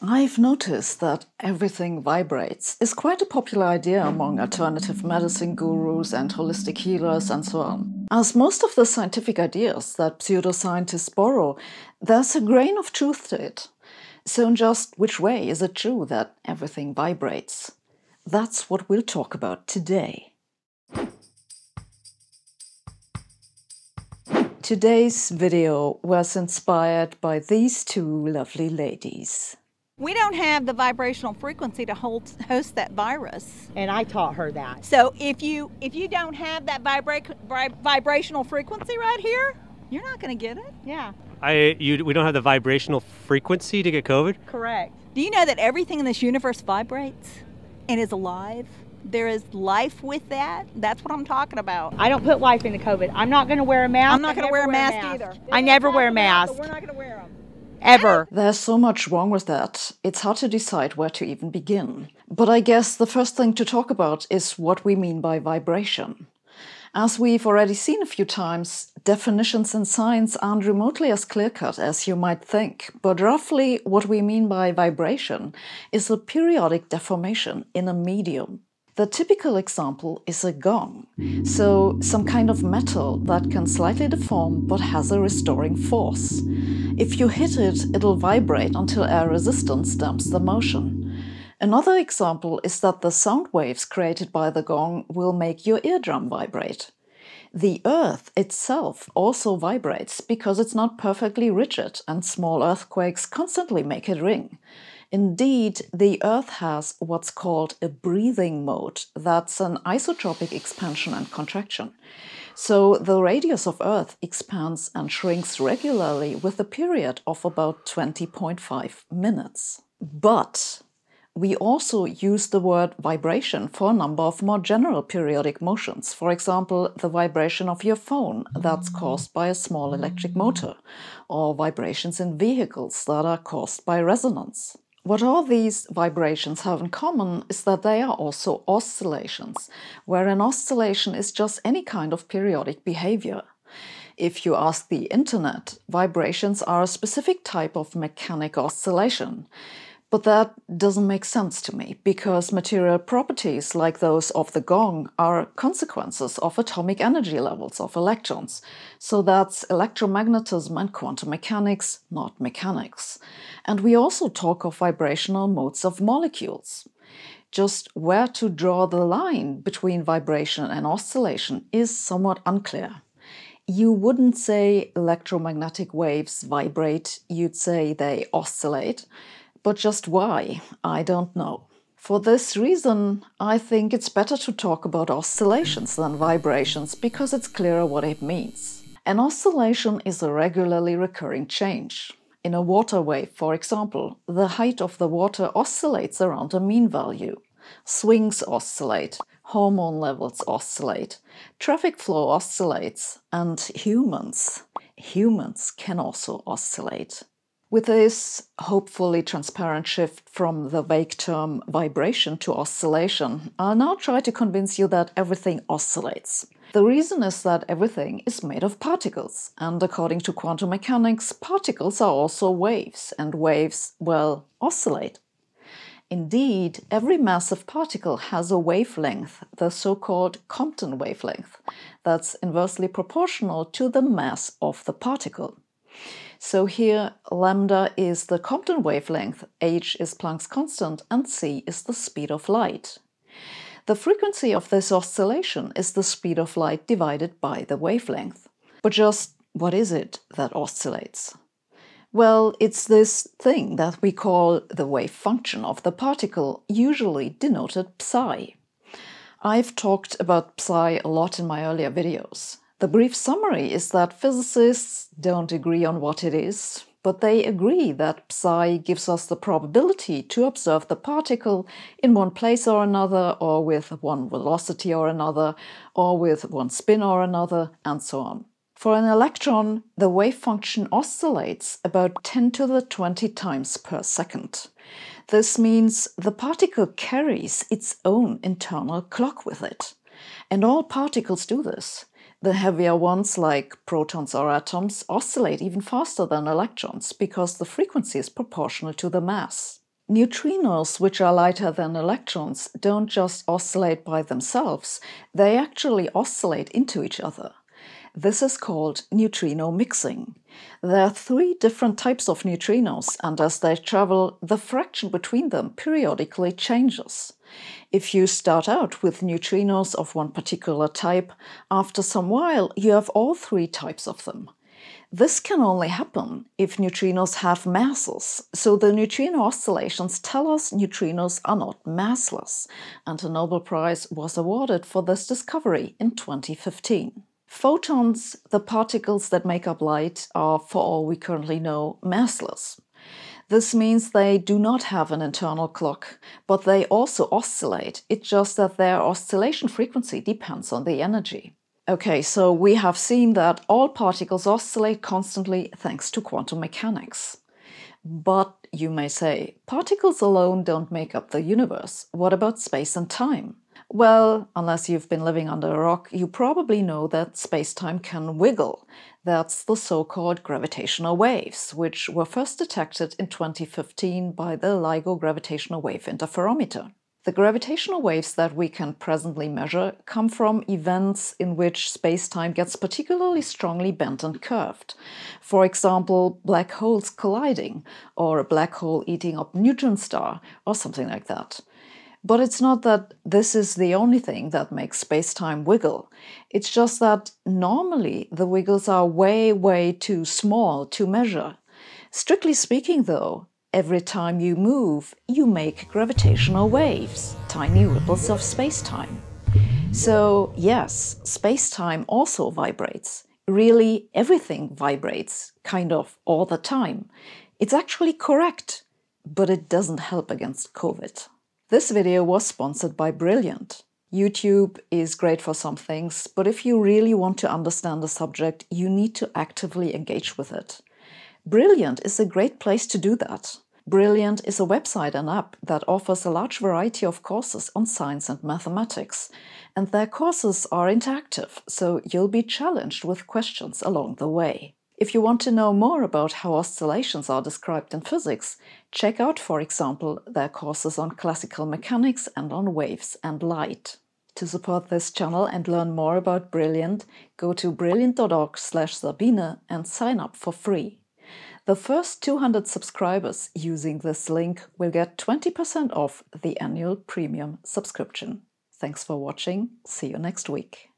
I've noticed that everything vibrates is quite a popular idea among alternative medicine gurus and holistic healers and so on. As most of the scientific ideas that pseudoscientists borrow, there's a grain of truth to it. So in just which way is it true that everything vibrates? That's what we'll talk about today. Today's video was inspired by these two lovely ladies. We don't have the vibrational frequency to host that virus. And I taught her that. So if you don't have that vibrational frequency right here, you're not going to get it. Yeah. We don't have the vibrational frequency to get COVID? Correct. Do you know that everything in this universe vibrates and is alive? There is life with that. That's what I'm talking about. I don't put life into COVID. I'm not going to wear a mask. I'm not going to wear a mask either. I never wear a mask. But we're not going to wear them. Ever. There's so much wrong with that, it's hard to decide where to even begin. But I guess the first thing to talk about is what we mean by vibration. As we've already seen a few times, definitions in science aren't remotely as clear-cut as you might think, but roughly what we mean by vibration is a periodic deformation in a medium. The typical example is a gong, so some kind of metal that can slightly deform but has a restoring force. If you hit it, it'll vibrate until air resistance damps the motion. Another example is that the sound waves created by the gong will make your eardrum vibrate. The Earth itself also vibrates because it's not perfectly rigid and small earthquakes constantly make it ring. Indeed, the Earth has what's called a breathing mode. That's an isotropic expansion and contraction. So the radius of Earth expands and shrinks regularly with a period of about 20.5 minutes. But we also use the word vibration for a number of more general periodic motions. For example, the vibration of your phone that's caused by a small electric motor, or vibrations in vehicles that are caused by resonance. What all these vibrations have in common is that they are also oscillations, where an oscillation is just any kind of periodic behavior. If you ask the internet, vibrations are a specific type of mechanic oscillation. But that doesn't make sense to me, because material properties like those of the gong are consequences of atomic energy levels of electrons. So that's electromagnetism and quantum mechanics, not mechanics. And we also talk of vibrational modes of molecules. Just where to draw the line between vibration and oscillation is somewhat unclear. You wouldn't say electromagnetic waves vibrate, you'd say they oscillate. But just why, I don't know. For this reason, I think it's better to talk about oscillations than vibrations because it's clearer what it means. An oscillation is a regularly recurring change. In a water wave, for example, the height of the water oscillates around a mean value. Swings oscillate, hormone levels oscillate, traffic flow oscillates, and humans can also oscillate. With this hopefully transparent shift from the vague term vibration to oscillation, I'll now try to convince you that everything oscillates. The reason is that everything is made of particles, and according to quantum mechanics, particles are also waves, and waves, well, oscillate. Indeed, every massive particle has a wavelength, the so-called Compton wavelength, that's inversely proportional to the mass of the particle. So here, lambda is the Compton wavelength, h is Planck's constant, and c is the speed of light. The frequency of this oscillation is the speed of light divided by the wavelength. But just what is it that oscillates? Well, it's this thing that we call the wave function of the particle, usually denoted psi. I've talked about psi a lot in my earlier videos. The brief summary is that physicists don't agree on what it is, but they agree that psi gives us the probability to observe the particle in one place or another, or with one velocity or another, or with one spin or another, and so on. For an electron, the wave function oscillates about 10 to the 20 times per second. This means the particle carries its own internal clock with it. And all particles do this. The heavier ones, like protons or atoms, oscillate even faster than electrons because the frequency is proportional to the mass. Neutrinos, which are lighter than electrons, don't just oscillate by themselves, they actually oscillate into each other. This is called neutrino mixing. There are 3 different types of neutrinos, and as they travel, the fraction between them periodically changes. If you start out with neutrinos of one particular type, after some while you have all 3 types of them. This can only happen if neutrinos have masses, so the neutrino oscillations tell us neutrinos are not massless, and a Nobel Prize was awarded for this discovery in 2015. Photons, the particles that make up light, are, for all we currently know, massless. This means they do not have an internal clock, but they also oscillate. It's just that their oscillation frequency depends on the energy. Okay, so we have seen that all particles oscillate constantly thanks to quantum mechanics. But you may say, particles alone don't make up the universe. What about space and time? Well, unless you've been living under a rock, you probably know that space-time can wiggle. That's the so-called gravitational waves, which were first detected in 2015 by the LIGO gravitational wave interferometer. The gravitational waves that we can presently measure come from events in which space-time gets particularly strongly bent and curved. For example, black holes colliding, or a black hole eating up a neutron star, or something like that. But it's not that this is the only thing that makes space-time wiggle. It's just that normally the wiggles are way too small to measure. Strictly speaking, though, every time you move, you make gravitational waves, tiny ripples of space-time. So yes, space-time also vibrates. Really, everything vibrates, kind of all the time. It's actually correct, but it doesn't help against COVID. This video was sponsored by Brilliant. YouTube is great for some things, but if you really want to understand the subject, you need to actively engage with it. Brilliant is a great place to do that. Brilliant is a website and app that offers a large variety of courses on science and mathematics, and their courses are interactive, so you'll be challenged with questions along the way. If you want to know more about how oscillations are described in physics, check out, for example, their courses on classical mechanics and on waves and light. To support this channel and learn more about Brilliant, go to brilliant.org/Sabine and sign up for free. The first 200 subscribers using this link will get 20% off the annual premium subscription. Thanks for watching. See you next week.